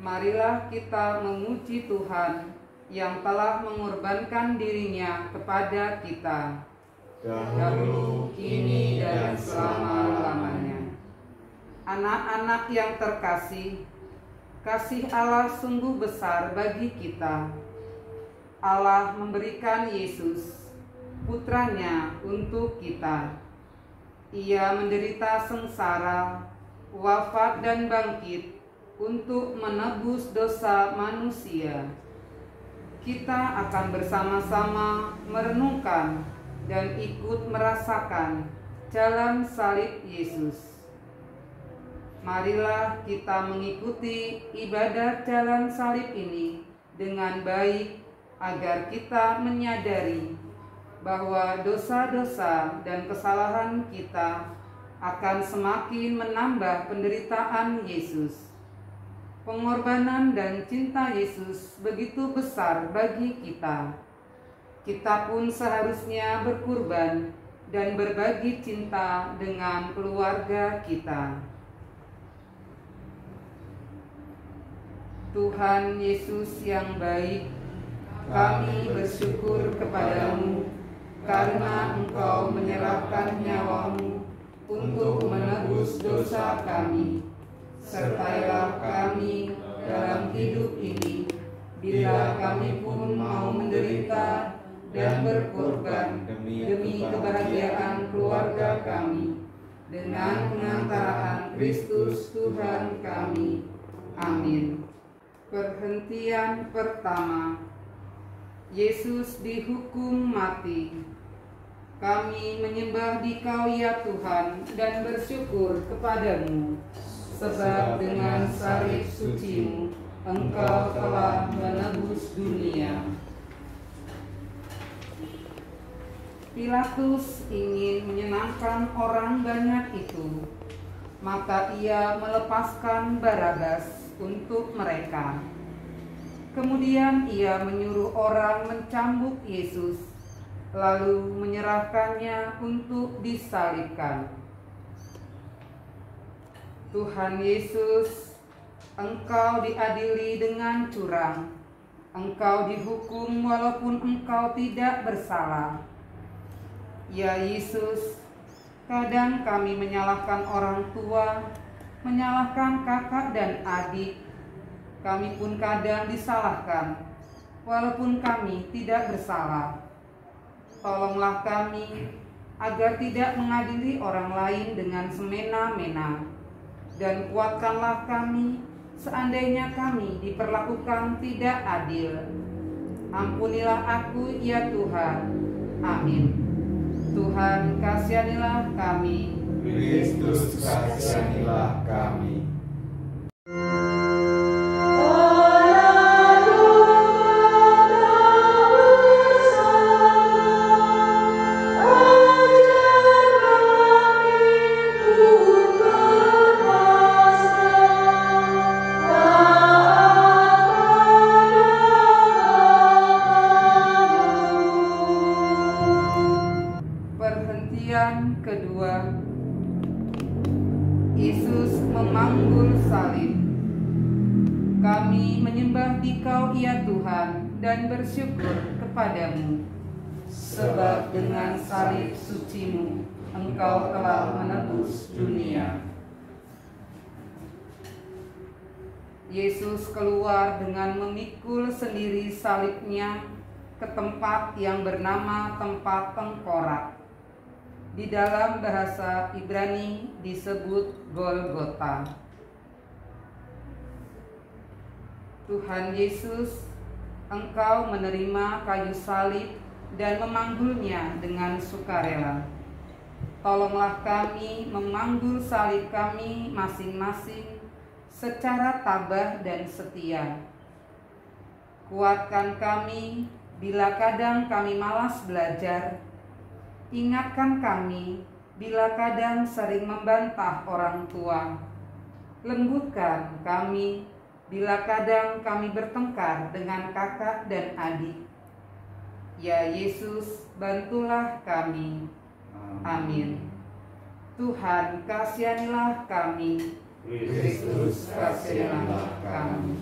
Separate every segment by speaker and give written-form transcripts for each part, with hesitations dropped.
Speaker 1: Marilah kita memuji Tuhan yang telah mengorbankan dirinya kepada kita, dahulu, kini, dan selama-lamanya. Anak-anak yang terkasih, kasih Allah sungguh besar bagi kita. Allah memberikan Yesus, putranya, untuk kita. Ia menderita sengsara, wafat dan bangkit untuk menebus dosa manusia. Kita akan bersama-sama merenungkan dan ikut merasakan jalan salib Yesus. Marilah kita mengikuti ibadat jalan salib ini dengan baik, agar kita menyadari bahwa dosa-dosa dan kesalahan kita akan semakin menambah penderitaan Yesus. Pengorbanan dan cinta Yesus begitu besar bagi kita. Kita pun seharusnya berkurban dan berbagi cinta dengan keluarga kita. Tuhan Yesus yang baik, kami bersyukur kepadamu karena Engkau menyerahkan nyawamu untuk menebus dosa kami. Sertailah kami dalam hidup ini, bila kami pun mau menderita dan berkorban demi kebahagiaan keluarga kami, dengan pengantaraan Kristus Tuhan kami. Amin. Perhentian pertama, Yesus dihukum mati. Kami menyembah Dikau ya Tuhan dan bersyukur kepadamu, sebab dengan salib suci-Mu Engkau telah menebus dunia. Pilatus ingin menyenangkan orang banyak itu, maka ia melepaskan Barabas untuk mereka. Kemudian ia menyuruh orang mencambuk Yesus, lalu menyerahkannya untuk disalibkan. Tuhan Yesus, Engkau diadili dengan curang. Engkau dihukum walaupun Engkau tidak bersalah. Ya Yesus, kadang kami menyalahkan orang tua, menyalahkan kakak dan adik. Kami pun kadang disalahkan, walaupun kami tidak bersalah. Tolonglah kami agar tidak mengadili orang lain dengan semena-mena, dan kuatkanlah kami seandainya kami diperlakukan tidak adil. Ampunilah aku ya Tuhan. Amin. Tuhan kasihanilah kami.
Speaker 2: Kristus kasihanilah kami.
Speaker 1: Perhentian kedua, Yesus memanggul salib. Kami menyembah Dikau ya Tuhan dan bersyukur kepadamu, sebab dengan salib suci-Mu Engkau telah menebus dunia. Yesus keluar dengan memikul sendiri salibnya ke tempat yang bernama tempat tengkorak. Di dalam bahasa Ibrani disebut Golgota. Tuhan Yesus, Engkau menerima kayu salib dan memanggulnya dengan sukarela. Tolonglah kami memanggul salib kami masing-masing secara tabah dan setia. Kuatkan kami bila kadang kami malas belajar. Ingatkan kami bila kadang sering membantah orang tua. Lembutkan kami bila kadang kami bertengkar dengan kakak dan adik. Ya Yesus, bantulah kami. Amin. Tuhan kasihanilah kami.
Speaker 2: Kristus, kasihilah kami.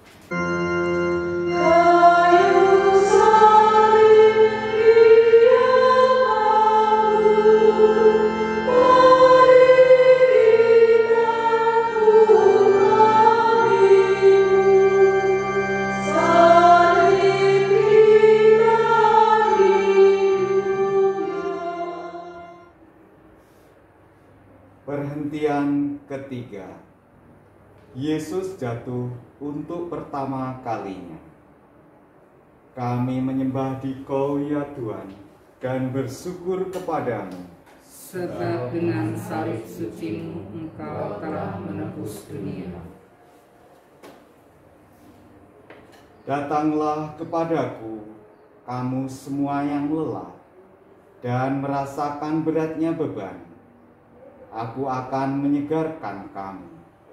Speaker 2: Perhentian ketiga. Yesus jatuh untuk pertama kalinya. Kami menyembah Dikau ya Tuhan dan bersyukur kepadamu.
Speaker 1: Sebab dengan salib suci-Mu Engkau telah menebus dunia.
Speaker 2: Datanglah kepadaku, kamu semua yang lelah dan merasakan beratnya beban. Aku akan menyegarkan kamu.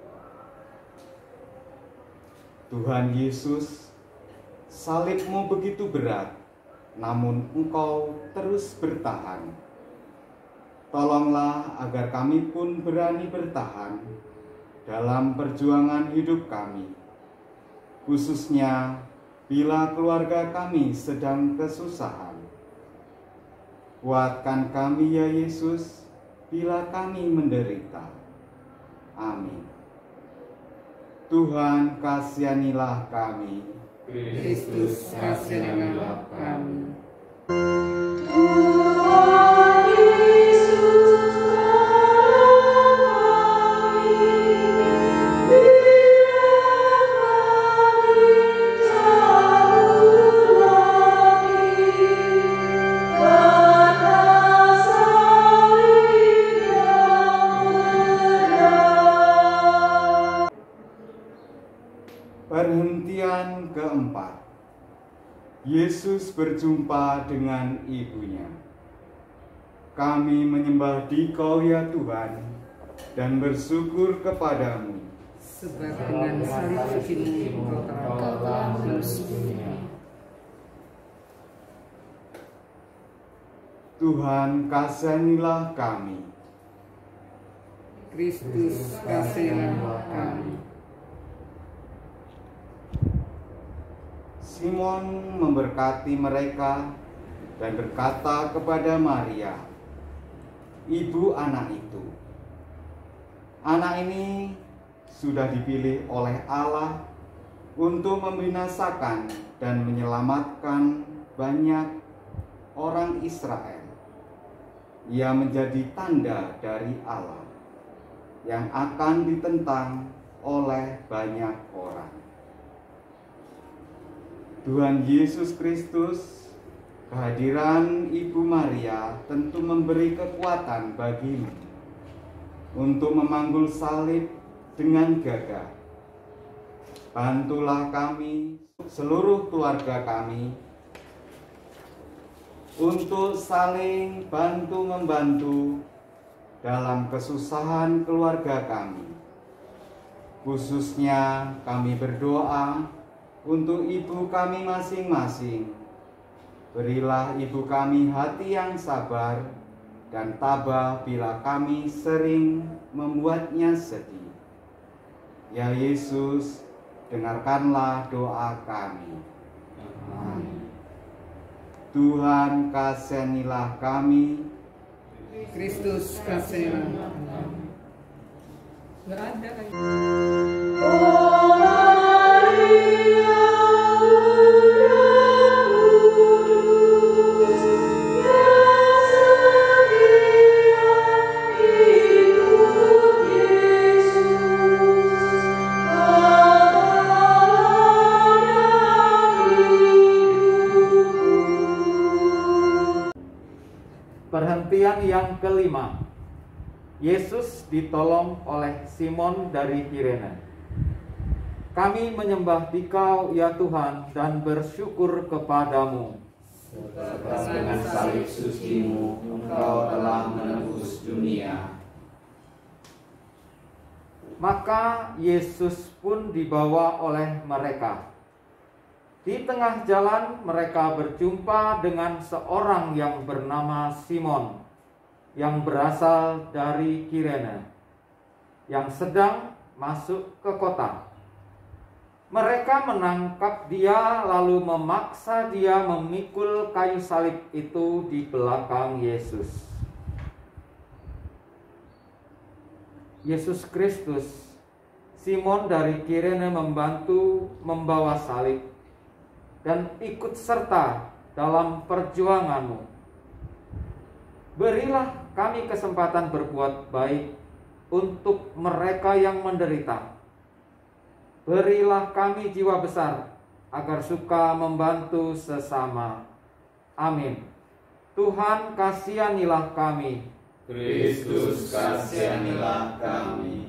Speaker 2: Tuhan Yesus, salib-Mu begitu berat, namun Engkau terus bertahan. Tolonglah agar kami pun berani bertahan dalam perjuangan hidup kami, khususnya bila keluarga kami sedang kesusahan. Kuatkan kami ya Yesus, bila kami menderita. Amin. Tuhan, kasihanilah kami.
Speaker 1: Kristus, kasihanilah kami.
Speaker 2: Perhentian keempat. Yesus berjumpa dengan ibunya. Kami menyembah Dikau ya Tuhan dan bersyukur kepadamu.
Speaker 1: Sebab dengan salib suci-Mu Engkau telah menebus dunia.
Speaker 2: Tuhan, kasihanilah kami.
Speaker 1: Kristus, kasihanilah kami.
Speaker 2: Simon memberkati mereka dan berkata kepada Maria, ibu anak itu, anak ini sudah dipilih oleh Allah untuk membinasakan dan menyelamatkan banyak orang Israel. Ia menjadi tanda dari Allah yang akan ditentang oleh banyak orang. Tuhan Yesus Kristus, kehadiran Ibu Maria tentu memberi kekuatan bagimu untuk memanggul salib dengan gagah. Bantulah kami, seluruh keluarga kami, untuk saling bantu-membantu dalam kesusahan keluarga kami. Khususnya kami berdoa untuk ibu kami masing-masing. Berilah ibu kami hati yang sabar dan tabah bila kami sering membuatnya sedih. Ya Yesus, dengarkanlah doa kami. Amin. Tuhan, kasihanilah kami.
Speaker 1: Kristus, kasihanilah kami. Gak ada lagi.
Speaker 3: Perhentian yang kelima. Yesus ditolong oleh Simon dari Kirene. Kami menyembah Dikau ya Tuhan dan bersyukur kepadamu.
Speaker 2: Sebab dengan salib suci-Mu Engkau telah menebus dunia.
Speaker 3: Maka Yesus pun dibawa oleh mereka. Di tengah jalan mereka berjumpa dengan seorang yang bernama Simon, yang berasal dari Kirene. yang sedang masuk ke kota. Mereka menangkap dia lalu memaksa dia memikul kayu salib itu di belakang Yesus. Yesus Kristus, Simon dari Kirene membantu membawa salib dan ikut serta dalam perjuanganmu. Berilah kami kesempatan berbuat baik untuk mereka yang menderita. Berilah kami jiwa besar agar suka membantu sesama. Amin. Tuhan, kasihanilah kami.
Speaker 2: Kristus, kasihanilah kami.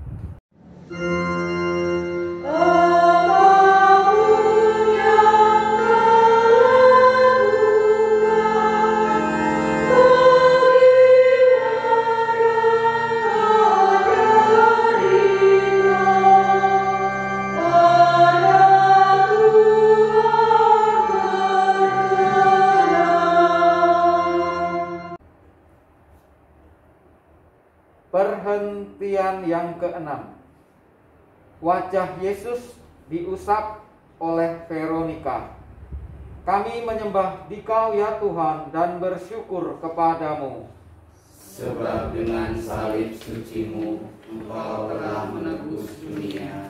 Speaker 3: Perhentian yang keenam. Wajah Yesus diusap oleh Veronika. Kami menyembah Dikau ya Tuhan dan bersyukur kepadamu.
Speaker 4: Sebab dengan salib suci-Mu, Engkau telah menebus dunia.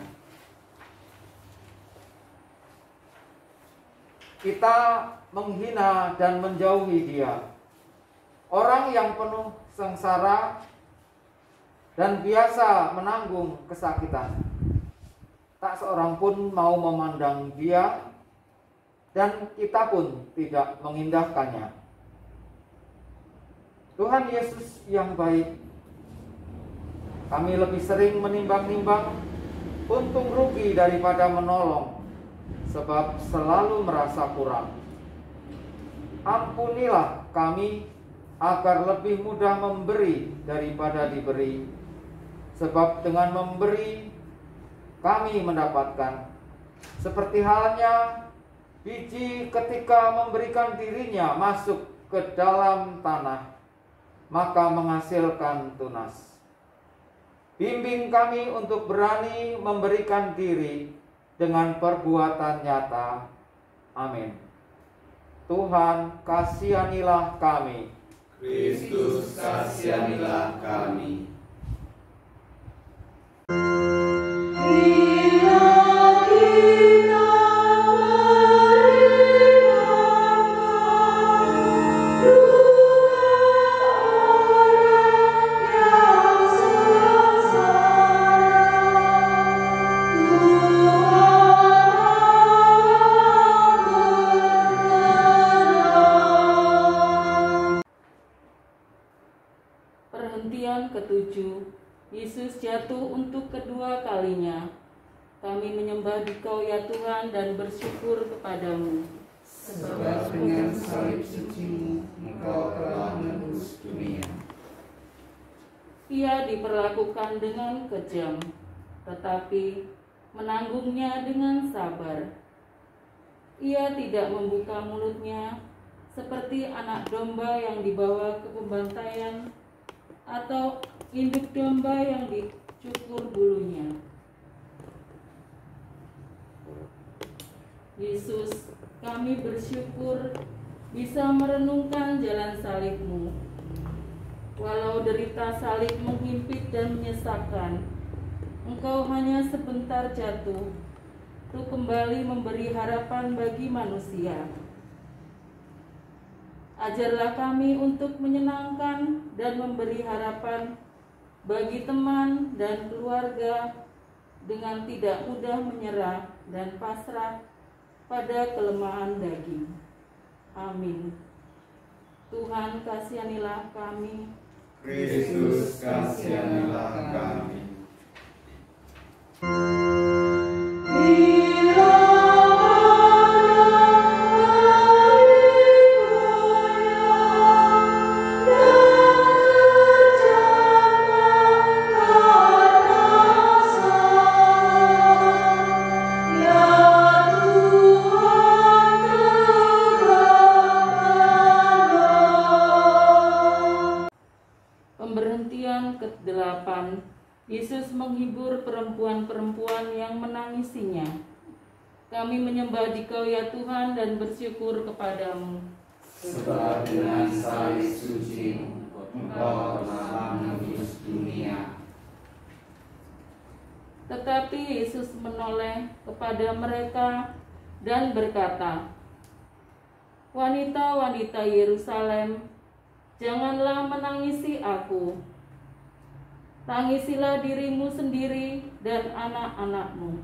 Speaker 3: Kita menghina dan menjauhi Dia, orang yang penuh sengsara dan biasa menanggung kesakitan. Tak seorang pun mau memandang Dia, dan kita pun tidak mengindahkannya. Tuhan Yesus yang baik, kami lebih sering menimbang-nimbang untung rugi daripada menolong, sebab selalu merasa kurang. Ampunilah kami agar lebih mudah memberi daripada diberi, sebab dengan memberi kami mendapatkan. Seperti halnya biji ketika memberikan dirinya masuk ke dalam tanah, maka menghasilkan tunas. Bimbing kami untuk berani memberikan diri dengan perbuatan nyata. Amin. Tuhan, kasihanilah kami.
Speaker 4: Kristus, kasihanilah kami.
Speaker 1: Perhentian ketujuh. Yesus jatuh untuk kedua kalinya. Kami menyembah Dikau ya Tuhan dan bersyukur kepadamu.
Speaker 4: Sebab dengan salib suci-Mu, Engkau telah menebus dunia.
Speaker 1: Ia diperlakukan dengan kejam, tetapi menanggungnya dengan sabar. Ia tidak membuka mulutnya seperti anak domba yang dibawa ke pembantaian, atau induk domba yang dicukur bulunya. Yesus, kami bersyukur bisa merenungkan jalan salib-Mu. Walau derita salib menghimpit dan menyesakkan, Engkau hanya sebentar jatuh untuk kembali memberi harapan bagi manusia. Ajarlah kami untuk menyenangkan dan memberi harapan bagi teman dan keluarga dengan tidak mudah menyerah dan pasrah pada kelemahan daging. Amin. Tuhan, kasihanilah kami.
Speaker 2: Kristus, kasihanilah kami.
Speaker 1: Pemberhentian ke-8.
Speaker 5: Yesus menghibur perempuan-perempuan yang menangisinya. Kami menyembah Dikau ya Tuhan dan bersyukur kepadamu.
Speaker 4: Sebab dengan salib suci-Mu Engkau telah menebus dunia.
Speaker 5: Tetapi Yesus menoleh kepada mereka dan berkata, "Wanita-wanita Yerusalem, janganlah menangisi aku. Tangisilah dirimu sendiri dan anak-anakmu."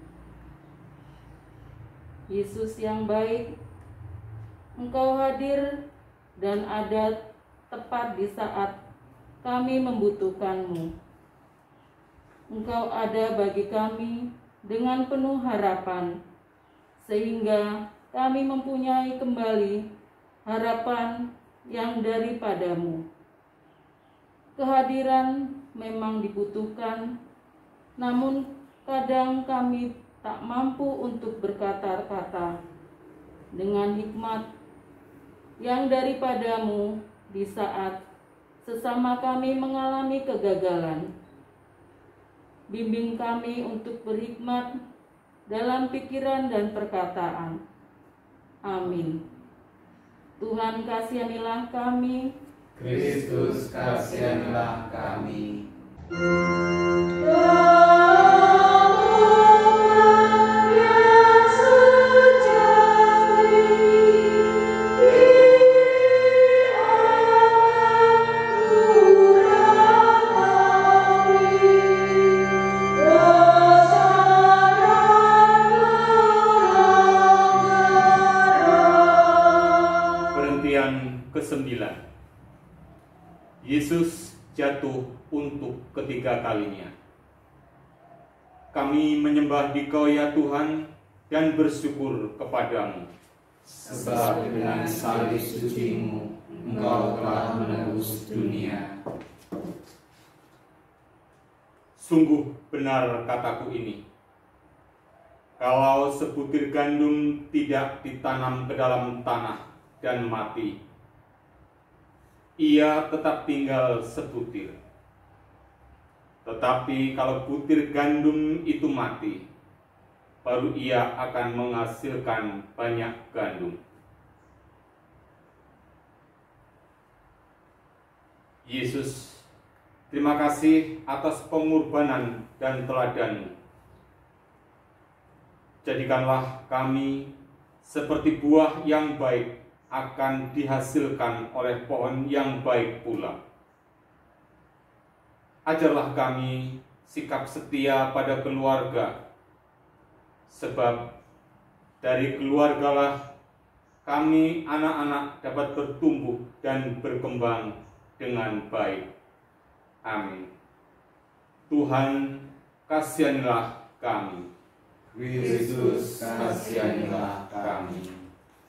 Speaker 5: Yesus yang baik, Engkau hadir dan ada tepat di saat kami membutuhkanmu. Engkau ada bagi kami dengan penuh harapan, sehingga kami mempunyai kembali harapan yang daripadamu. Kehadiran memang dibutuhkan, namun kadang kami tak mampu untuk berkata-kata dengan hikmat yang daripadamu di saat sesama kami mengalami kegagalan. Bimbing kami untuk berhikmat dalam pikiran dan perkataan. Amin. Tuhan kasihanilah kami.
Speaker 4: Kristus kasihanilah kami.
Speaker 3: Ke-9. Yesus jatuh untuk ketiga kalinya. Kami menyembah Dikau ya Tuhan dan bersyukur kepadamu.
Speaker 4: Sebab dengan salib suci-Mu Engkau telah menebus dunia.
Speaker 3: Sungguh benar kataku ini. Kalau sebutir gandum tidak ditanam ke dalam tanah dan mati, ia tetap tinggal sebutir. Tetapi kalau butir gandum itu mati, baru ia akan menghasilkan banyak gandum. Yesus, terima kasih atas pengorbanan dan teladan-Mu. Jadikanlah kami seperti buah yang baik akan dihasilkan oleh pohon yang baik pula. Ajarlah kami sikap setia pada keluarga, sebab dari keluargalah kami anak-anak dapat bertumbuh dan berkembang dengan baik. Amin. Tuhan, kasihanilah kami.
Speaker 4: Kristus kasihanilah kami.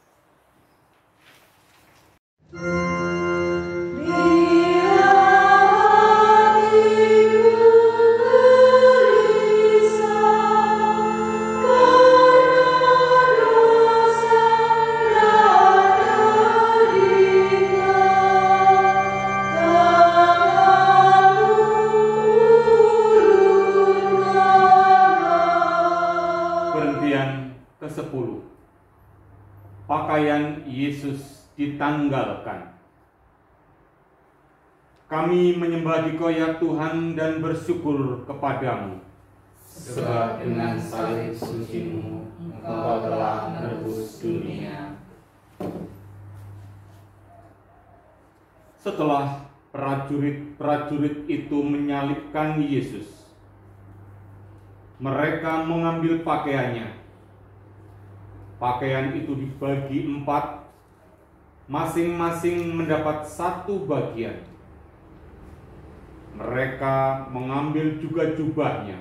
Speaker 3: Perhentian ke-10. Pakaian Yesus ditanggalkan. Kami menyembah Dikau ya Tuhan dan bersyukur kepadamu.
Speaker 4: Sebab dengan salib suci-Mu Engkau telah menebus dunia.
Speaker 3: Setelah prajurit-prajurit itu menyalibkan Yesus, mereka mengambil pakaiannya. Pakaian itu dibagi 4, masing-masing mendapat 1 bagian. Mereka mengambil juga jubahnya.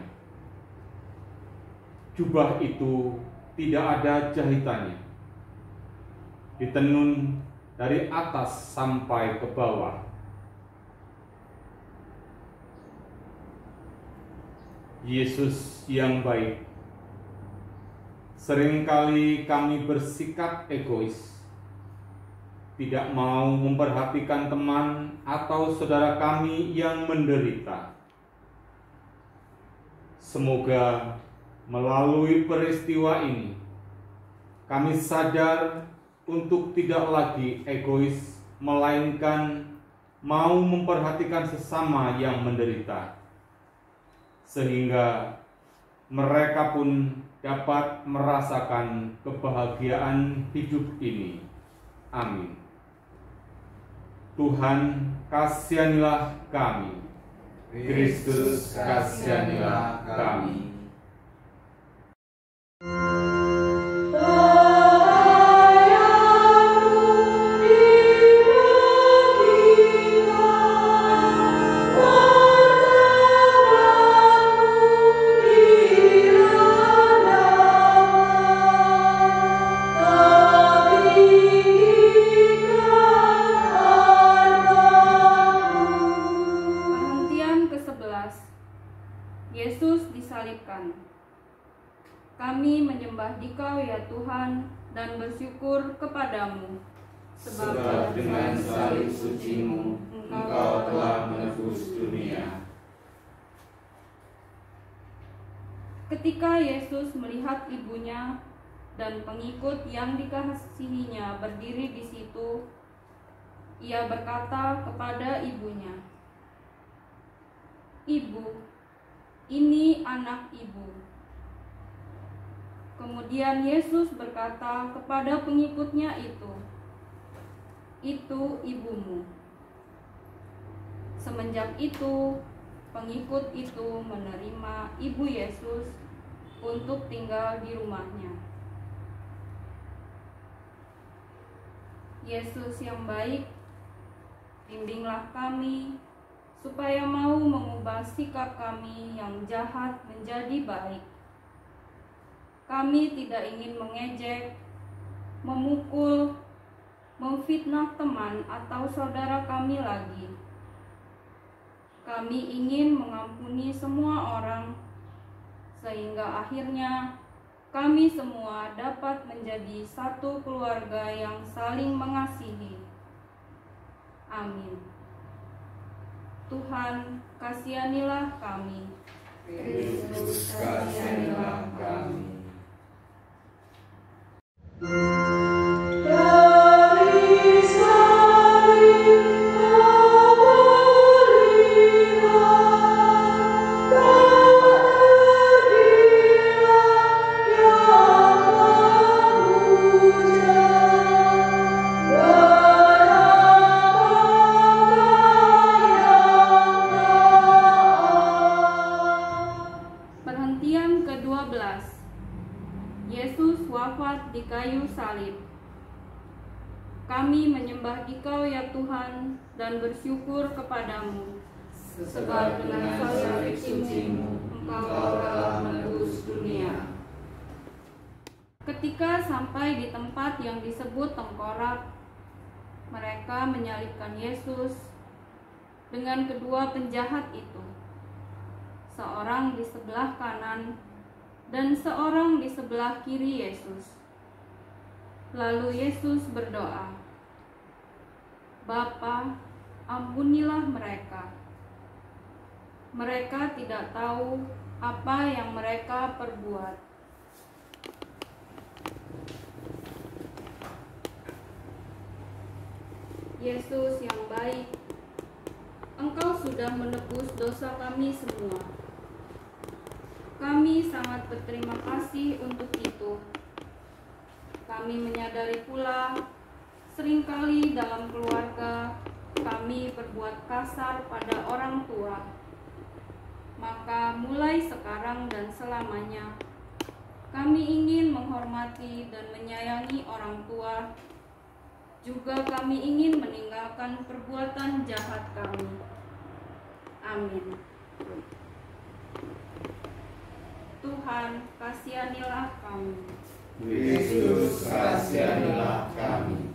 Speaker 3: Jubah itu tidak ada jahitannya, ditenun dari atas sampai ke bawah. Yesus yang baik, seringkali kami bersikap egois, tidak mau memperhatikan teman atau saudara kami yang menderita.
Speaker 2: Semoga melalui peristiwa ini kami sadar untuk tidak lagi egois, melainkan mau memperhatikan sesama yang menderita, sehingga mereka pun dapat merasakan kebahagiaan hidup ini. Amin. Tuhan, kasihanilah kami. Kristus, kasihanilah kami.
Speaker 1: Yesus disalibkan. Kami menyembah Dikau ya Tuhan dan bersyukur kepadamu,
Speaker 4: Sebab dengan salib suci-Mu Engkau telah menebus dunia.
Speaker 1: Ketika Yesus melihat ibunya dan pengikut yang dikasihinya berdiri di situ, ia berkata kepada ibunya, "Ibu, ini anak ibu." Kemudian Yesus berkata kepada pengikutnya itu ibumu. Semenjak itu, pengikut itu menerima ibu Yesus untuk tinggal di rumahnya. Yesus yang baik, bimbinglah kami supaya mau mengubah sikap kami yang jahat menjadi baik. Kami tidak ingin mengejek, memukul, memfitnah teman atau saudara kami lagi. Kami ingin mengampuni semua orang, sehingga akhirnya kami semua dapat menjadi satu keluarga yang saling mengasihi. Amin. Tuhan, kasihanilah kami.
Speaker 4: Kristus, kasihanilah kami.
Speaker 1: Perhentian ke-12. Yesus wafat di kayu salib. Kami menyembah Dikau ya Tuhan dan bersyukur kepadamu, sebab dengan salib suci-Mu Engkau telah menebus dunia. Ketika sampai di tempat yang disebut tengkorak, mereka menyalibkan Yesus dengan kedua penjahat itu, seorang di sebelah kanan dan seorang di sebelah kiri Yesus. Lalu Yesus berdoa, "Bapa, ampunilah mereka. Mereka tidak tahu apa yang mereka perbuat." Yesus yang baik, Engkau sudah menebus dosa kami semua. Kami sangat berterima kasih untuk itu. Kami menyadari pula, seringkali dalam keluarga kami berbuat kasar pada orang tua. Maka mulai sekarang dan selamanya, kami ingin menghormati dan menyayangi orang tua. Juga kami ingin meninggalkan perbuatan jahat kami. Amin. Tuhan, kasihanilah kami.
Speaker 4: Kristus, kasihanilah kami.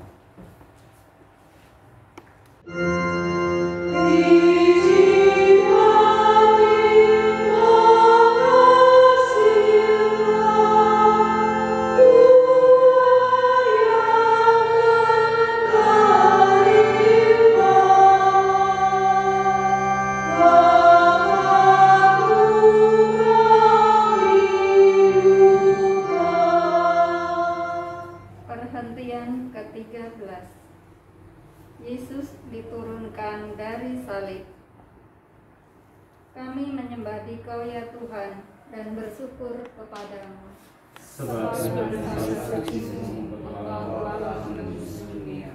Speaker 6: Bapa 13. Yesus diturunkan dari salib. Kami menyembah Dikau ya Tuhan dan bersyukur kepadamu.
Speaker 4: Sebab dengan salib suci-Mu Engkau telah menebus dunia.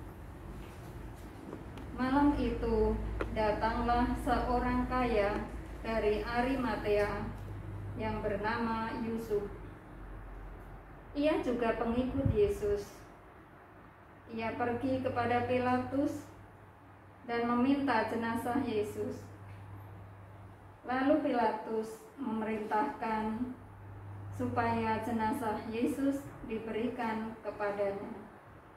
Speaker 6: Malam itu datanglah seorang kaya dari Arimatea yang bernama Yusuf. Ia juga pengikut Yesus. Ia pergi kepada Pilatus dan meminta jenazah Yesus. Lalu Pilatus memerintahkan supaya jenazah Yesus diberikan kepadanya.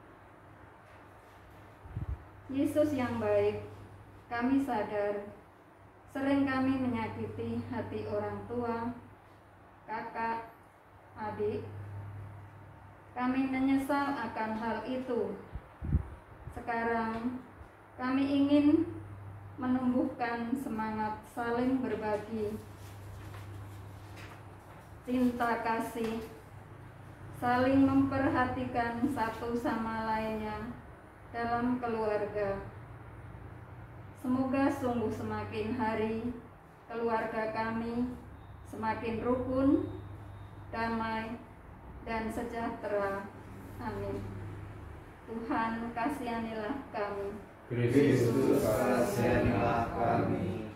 Speaker 6: Yesus yang baik, kami sadar sering kami menyakiti hati orang tua, kakak, adik. Kami menyesal akan hal itu. Sekarang kami ingin menumbuhkan semangat saling berbagi, cinta kasih, saling memperhatikan satu sama lainnya dalam keluarga. Semoga sungguh semakin hari keluarga kami semakin rukun, damai, dan sejahtera. Amin. Tuhan kasihanilah kami.
Speaker 2: Kristus kasihanilah kami.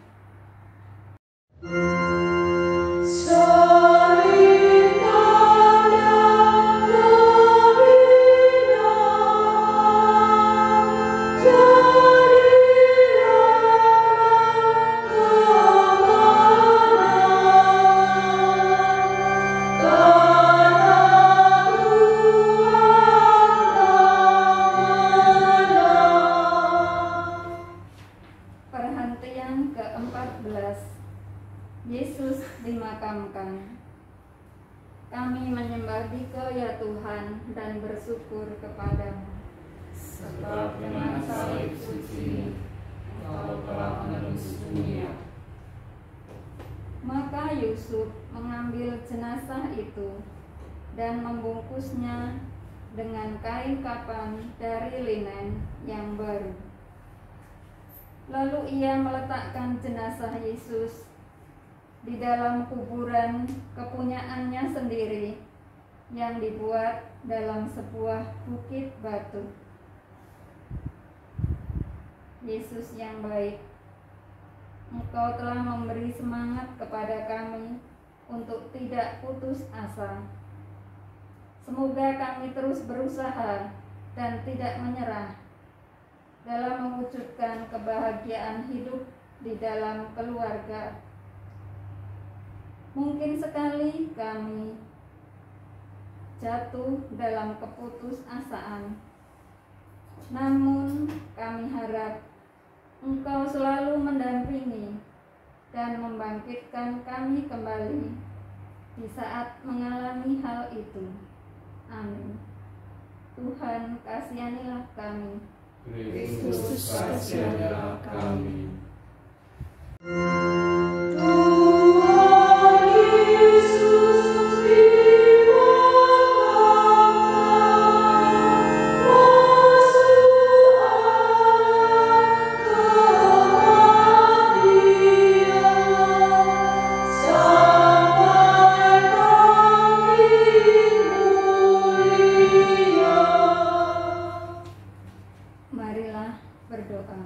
Speaker 6: Perhentian ke-14. Yesus dimakamkan. Kami menyembah Dikau ya Tuhan dan bersyukur kepadamu.
Speaker 4: Sebab dengan salib suci Engkau telah menebus dunia.
Speaker 6: Maka Yusuf mengambil jenazah itu dan membungkusnya dengan kain kapan dari linen yang baru. Lalu ia meletakkan jenazah Yesus di dalam kuburan kepunyaannya sendiri yang dibuat dalam sebuah bukit batu. Yesus yang baik, Engkau telah memberi semangat kepada kami untuk tidak putus asa. Semoga kami terus berusaha dan tidak menyerah dalam mewujudkan kebahagiaan hidup di dalam keluarga. Mungkin sekali kami jatuh dalam keputusasaan, namun kami harap Engkau selalu mendampingi dan membangkitkan kami kembali di saat mengalami hal itu. Amin. Tuhan kasihanilah kami.
Speaker 4: Kristus kasihanilah kami.
Speaker 6: Marilah berdoa.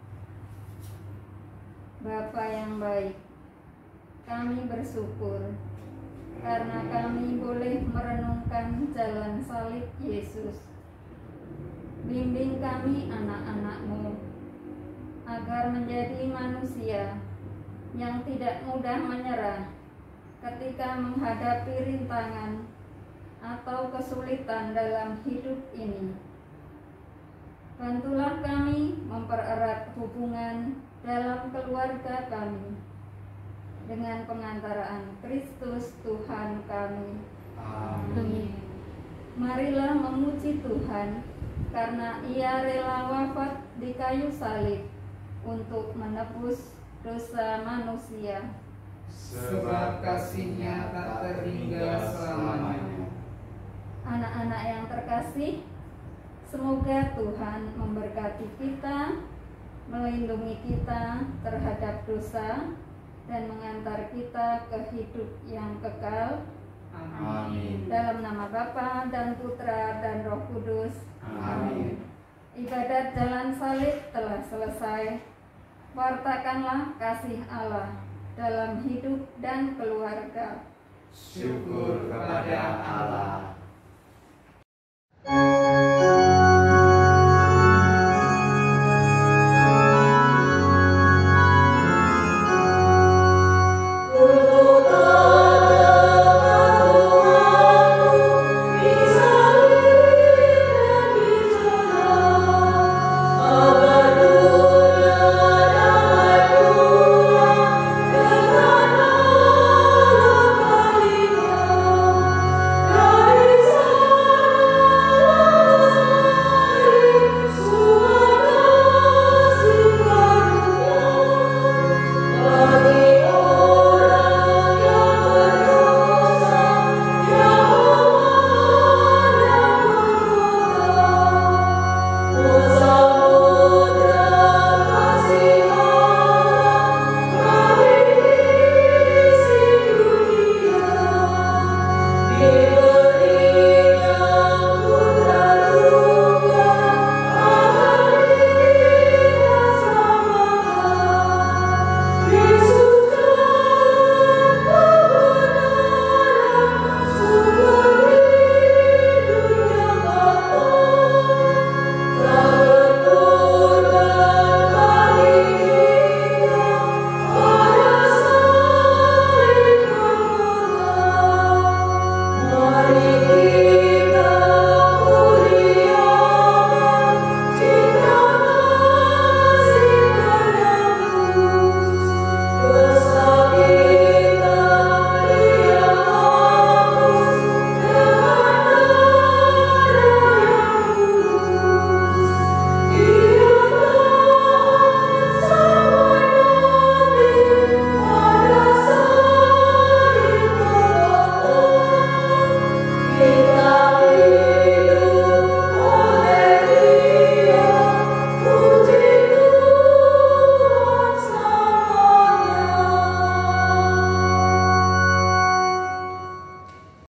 Speaker 6: Bapa yang baik, kami bersyukur karena kami boleh merenungkan jalan salib Yesus. Bimbing kami anak-anak-Mu agar menjadi manusia yang tidak mudah menyerah ketika menghadapi rintangan atau kesulitan dalam hidup ini. Bantulah kami mempererat hubungan dalam keluarga kami dengan pengantaraan Kristus Tuhan kami.
Speaker 2: Amin.
Speaker 6: Marilah memuji Tuhan karena Ia rela wafat di kayu salib untuk menebus dosa manusia.
Speaker 1: Sebab kasih-Nya tak terhingga selamanya.
Speaker 6: Anak-anak yang terkasih, Semoga Tuhan memberkati kita, melindungi kita terhadap dosa, dan mengantar kita ke hidup yang kekal.
Speaker 2: Amin.
Speaker 6: Dalam nama Bapa dan Putra dan Roh Kudus.
Speaker 2: Amin.
Speaker 6: Ibadat jalan salib telah selesai. Wartakanlah kasih Allah dalam hidup dan keluarga.
Speaker 2: Syukur kepada Allah.
Speaker 7: Kita